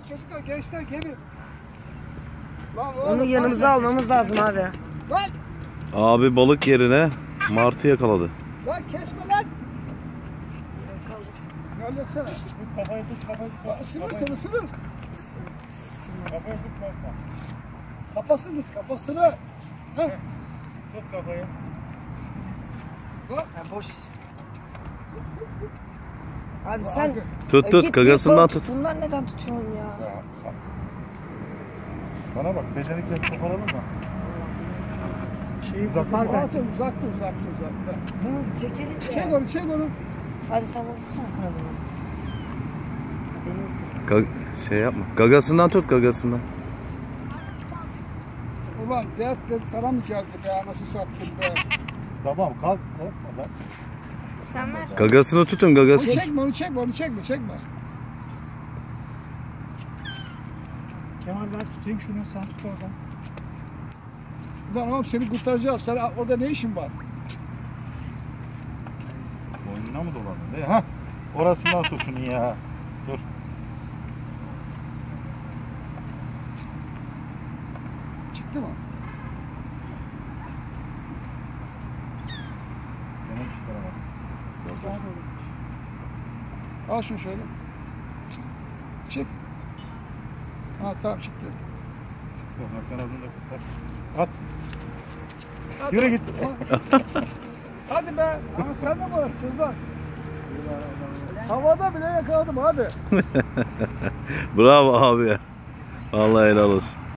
çocuklar, gençler gelin. Lan Onu yanımıza almamız lazım abi. Lan! Abi balık yerine martı yakaladı. Lan kesme lan! Halletsene. Kafayı tut, kafayı tut. Isırırsan ısırır. Kafayı tut, korkma. Kafasını tut, kafasını. Heh. Tut kafayı. Lan. Boş. Abi sen Tut tut, git, gagasından balık tut. Bundan neden tutuyorsun ya? Bana bak, becerikleri koparalım mı? Uzaktan uzaktan uzakta, uzakta. Bunu çekeriz ya. Çek onu, çek onu. Abi sen bunu tutsana kanalını. Deniz. Şey yapma. Gagasından tut, gagasından. Ulan dert sana mı geldi be, nasıl sattın be? Tamam, kalk, korkma lan. Sen ver. Gagasını tutun, Onu gagasını. çekme, onu çekme, onu çekme, çekme. Kemal ben tutayım şunu, sen tut oradan. Ulan oğlum seni kurtaracağız, sen orada ne işin var? Boynuna mı dolandın? Ne? Ha? Orasından tut şunu ya. Dur. Çıktı mı? Benim çıkaramadım. Al şunu şöyle. Çek. Ha tamam çıktı. Hakan abini de kurtar. At. Yürü git. Hadi be, ama sen de mi uğraşacaksın lan? Havada bile yakaladım abi. Bravo abi ya. Vallahi helal olsun.